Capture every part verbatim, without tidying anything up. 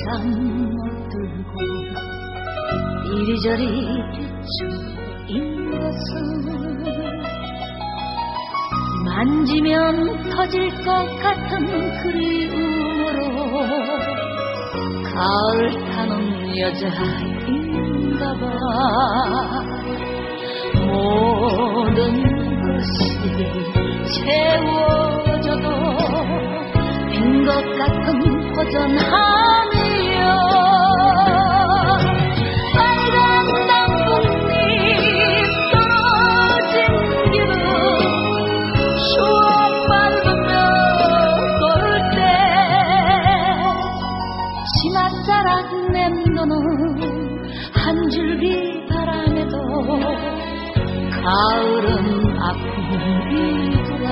잠 못 들고 이리저리 뒤척인 것은 만지면 터질 것 같은 그리움으로 가을 타는 여자인가 봐. 모든 것이 채워져도 빈 것 같은 허전함이여. 빨간 나뭇잎 떨어진 길은 추억 밟으며 걸을 때 지나자락 맴도는 한 줄기 바람에도 가을은 아픔이더라.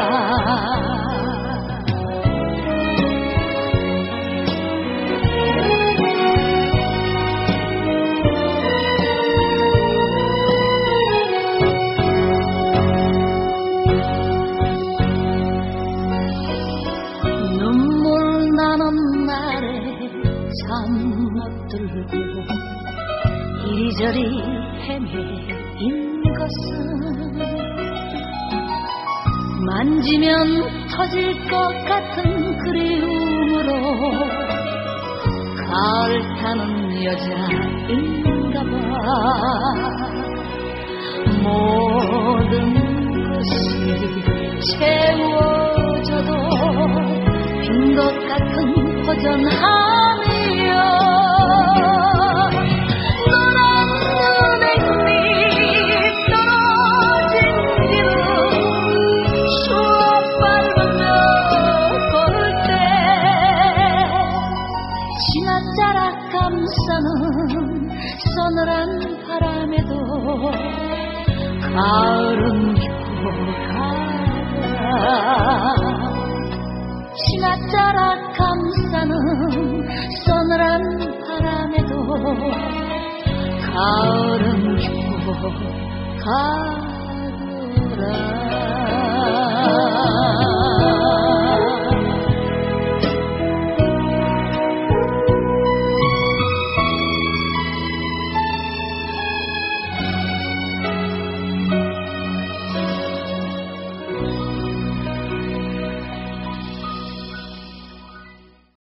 눈물 나는 날에 잠 못 들고 이리저리 헤매인 것은 만지면 터질 것 같은 그리움으로 가을 타는 여자인가 봐. 모든 것이 채워져도 빈 것 같은 허전함이여. 지나자락 감싸는 서늘한 바람에도 가을은 깊고 가라. 지나자락 감싸는 서늘한 바람에도 가을은 깊고 가라.